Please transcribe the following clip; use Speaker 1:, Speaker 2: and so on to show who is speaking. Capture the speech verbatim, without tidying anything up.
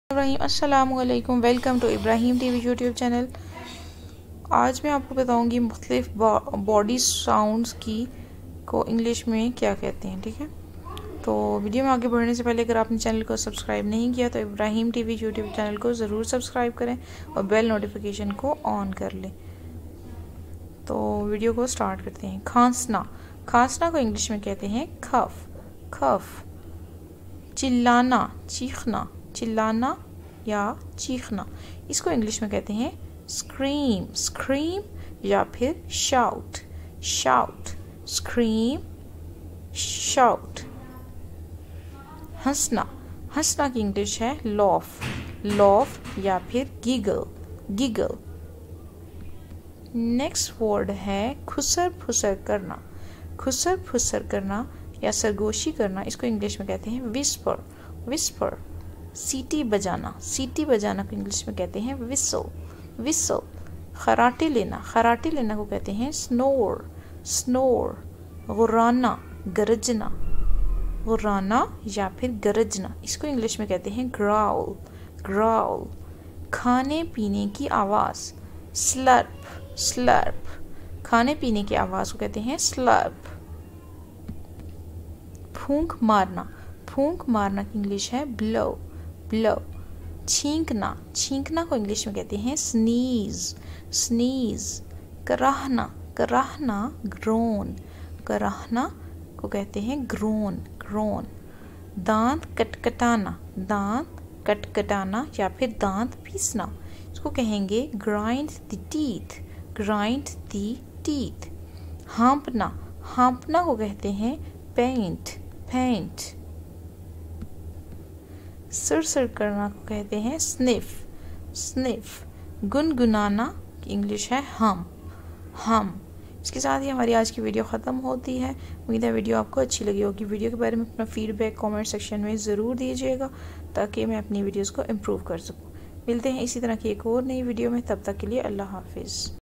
Speaker 1: इब्राहिम अस्सलामुअलैकुम, welcome to Ibrahim TV YouTube channel. आज मैं आपको बताऊंगी मुख्तलिफ बॉडी साउंड्स की को इंग्लिश में क्या कहते हैं। ठीक है, तो वीडियो में आगे बढ़ने से पहले अगर आपने चैनल को सब्सक्राइब नहीं किया तो इब्राहिम टीवी यूट्यूब चैनल को ज़रूर सब्सक्राइब करें और बेल नोटिफिकेशन को ऑन कर लें। तो वीडियो को स्टार्ट करते हैं। खांसना, खांसना को इंग्लिश में कहते हैं खफ खफ। चिल्लाना, चीखना, चिल्लाना या चीखना, इसको इंग्लिश में कहते हैं स्क्रीम स्क्रीम या फिर शाउट शाउट स्क्रीम शाउट। हंसना, हंसना की इंग्लिश है लॉफ लॉफ या फिर गिगल गिगल। नेक्स्ट वर्ड है खुसर फुसर करना खुसर फुसर करना या सरगोशी करना, इसको इंग्लिश में कहते हैं विस्पर विस्पर। सीटी बजाना, सीटी बजाना को इंग्लिश में कहते हैं विसल विसल। खराटे लेना, खराटे लेना को कहते हैं स्नोर स्नोर। गुर्राना, गरजना गुर्राना या फिर गरजना, इसको इंग्लिश में कहते हैं ग्राउल ग्राउल। खाने पीने की आवाज़ स्लर्प स्लर्प, खाने पीने की आवाज़ को कहते हैं स्लर्प। फूंक मारना, फूंक मारना की इंग्लिश है ब्लो ब्लो। छींकना, छींकना को इंग्लिश में कहते हैं स्नीज स्नीज। कराहना, कराहना ग्रोन, कराहना को कहते हैं ग्रोन ग्रोन। दांत कटकटाना, दांत कटकटाना या फिर दांत पीसना, इसको कहेंगे grind the teeth grind the teeth. हाँपना, हाँपना को कहते हैं पेंट पेंट। सुरसुर करना को कहते हैं स्निफ स्निफ। गुनगुनाना की इंग्लिश है हम हम। इसके साथ ही हमारी आज की वीडियो ख़त्म होती है। उम्मीद है वीडियो आपको अच्छी लगी होगी। वीडियो के बारे में अपना फीडबैक कमेंट सेक्शन में ज़रूर दीजिएगा ताकि मैं अपनी वीडियोस को इम्प्रूव कर सकूं। मिलते हैं इसी तरह की एक और नई वीडियो में, तब तक के लिए अल्लाह हाफिज़।